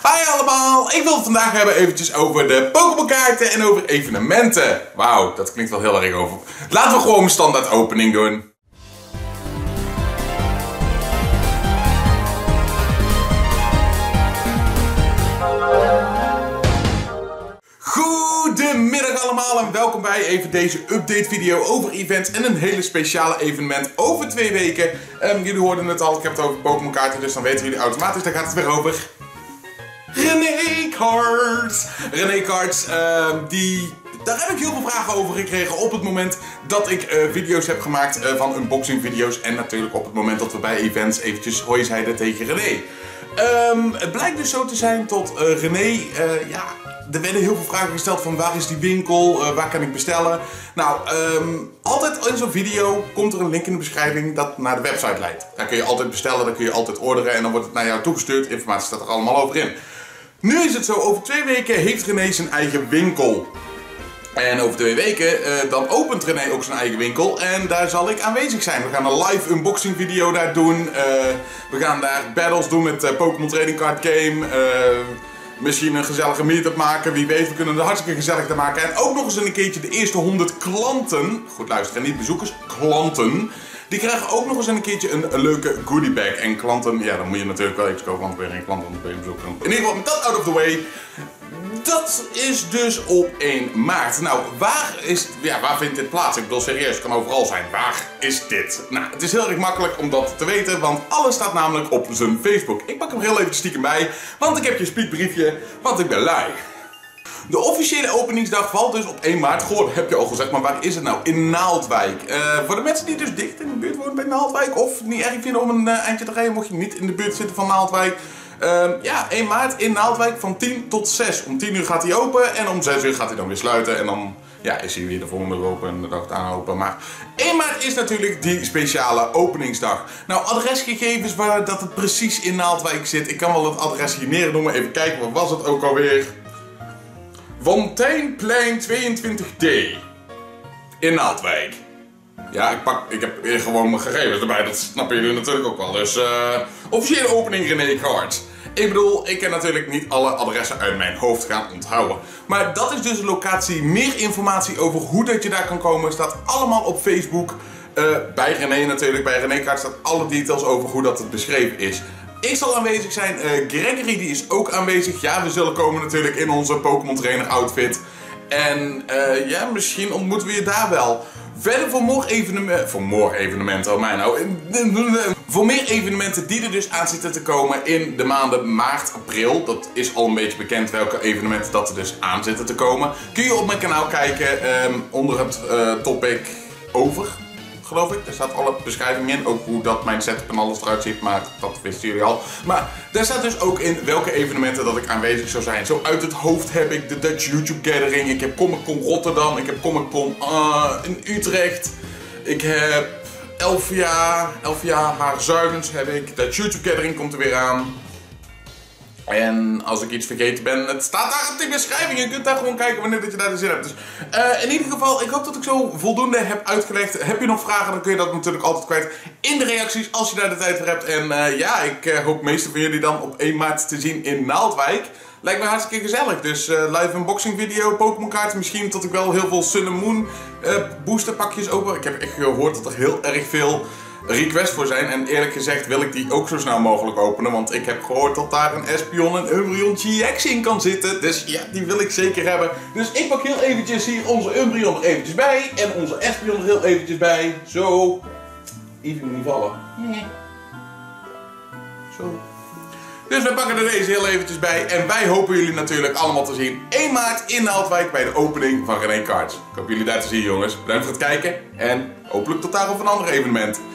Hi allemaal, ik wil het vandaag hebben eventjes over de Pokémon kaarten en over evenementen. Wauw, dat klinkt wel heel erg over. Laten we gewoon een standaard opening doen. Goedemiddag allemaal en welkom bij even deze update video over events en een hele speciale evenement over 2 weken. Jullie hoorden het al, ik heb het over Pokémon kaarten, dus dan weten jullie automatisch, daar gaat het weer over. René Cards! René Cards, daar heb ik heel veel vragen over gekregen op het moment dat ik video's heb gemaakt van unboxing video's. En natuurlijk op het moment dat we bij events eventjes hoi zeiden tegen René. Het blijkt dus zo te zijn tot René, er werden heel veel vragen gesteld van waar is die winkel, waar kan ik bestellen. Nou, altijd in zo'n video komt er een link in de beschrijving dat naar de website leidt. Daar kun je altijd bestellen, daar kun je altijd orderen en dan wordt het naar jou toegestuurd. Informatie staat er allemaal over in. Nu is het zo, over 2 weken heeft René zijn eigen winkel. En over 2 weken, dan opent René ook zijn eigen winkel en daar zal ik aanwezig zijn. We gaan een live unboxing video daar doen. We gaan daar battles doen met Pokémon Trading Card Game. Misschien een gezellige meetup maken, wie weet, we kunnen het hartstikke gezellig te maken. En ook nog eens een keertje de eerste 100 klanten, goed luisteren, niet bezoekers, klanten. Die krijgen ook nog eens een keertje een leuke goodie bag. En klanten, ja, dan moet je natuurlijk wel iets kopen, want weer geen klanten, dan ben je bezoeken. In ieder geval, met dat out of the way. Dat is dus op 1 maart. Nou, waar vindt dit plaats? Ik bedoel, serieus, het kan overal zijn. Waar is dit? Nou, het is heel erg makkelijk om dat te weten, want alles staat namelijk op zijn Facebook. Ik pak hem heel even stiekem bij, want ik heb je speedbriefje, want ik ben lui. De officiële openingsdag valt dus op 1 maart. Goh, heb je al gezegd, maar waar is het nou? In Naaldwijk. Voor de mensen die dus dicht in de buurt wonen bij Naaldwijk, of niet erg vinden om een eindje te rijden, mocht je niet in de buurt zitten van Naaldwijk. 1 maart in Naaldwijk van 10 tot 6. Om 10 uur gaat hij open en om 6 uur gaat hij dan weer sluiten. En dan is hij weer de volgende dag open en de dag daarna open. Maar 1 maart is natuurlijk die speciale openingsdag. Nou, adresgegevens waar dat het precies in Naaldwijk zit. Ik kan wel het adres hier neernoemen. Even kijken, wat was het ook alweer? Fonteinplein 22D. In Naaldwijk. Ja, ik heb gewoon mijn gegevens erbij, dat snappen jullie natuurlijk ook wel. Dus officiële opening René Cards. Ik bedoel, ik kan natuurlijk niet alle adressen uit mijn hoofd gaan onthouden. Maar dat is dus een locatie. Meer informatie over hoe dat je daar kan komen staat allemaal op Facebook. Bij René natuurlijk. Bij René Cards staat alle details over hoe dat het beschreven is. Ik zal aanwezig zijn. Gregory die is ook aanwezig. Ja, we zullen komen natuurlijk in onze Pokémon trainer outfit. En misschien ontmoeten we je daar wel. Verder voor meer evenementen die er dus aan zitten te komen in de maanden maart, april. Dat is al een beetje bekend welke evenementen dat er dus aan zitten te komen. Kun je op mijn kanaal kijken onder het topic over, geloof ik. Daar staat alle beschrijving in, ook hoe dat mijn setup en alles eruit ziet, maar dat wisten jullie al. Maar daar staat dus ook in welke evenementen dat ik aanwezig zou zijn. Zo uit het hoofd heb ik de Dutch YouTube Gathering, ik heb Comic Con Rotterdam, ik heb Comic Con in Utrecht. Ik heb Elfia Haarzuilens heb ik, Dutch YouTube Gathering komt er weer aan. En als ik iets vergeten ben, het staat daar op de beschrijving. Je kunt daar gewoon kijken wanneer dat je daar de zin hebt. Dus in ieder geval, ik hoop dat ik zo voldoende heb uitgelegd. Heb je nog vragen, dan kun je dat natuurlijk altijd kwijt in de reacties als je daar de tijd voor hebt. En ik hoop meeste van jullie dan op 1 maart te zien in Naaldwijk. Lijkt me hartstikke gezellig. Dus live unboxing video, Pokémon kaarten. Misschien tot ik wel heel veel Sun and Moon booster pakjes open. Ik heb echt gehoord dat er heel erg veel requests voor zijn. En eerlijk gezegd wil ik die ook zo snel mogelijk openen. Want ik heb gehoord dat daar een Espeon en Umbreon GX in kan zitten. Dus ja, die wil ik zeker hebben. Dus ik pak heel eventjes hier onze Umbreon er eventjes bij. En onze Espeon er heel eventjes bij. Zo. Even niet vallen. Zo. Dus we pakken er deze heel eventjes bij. En wij hopen jullie natuurlijk allemaal te zien 1 maart in Naaldwijk bij de opening van René Cards. Ik hoop jullie daar te zien, jongens. Bedankt voor het kijken. En hopelijk tot daar op een ander evenement.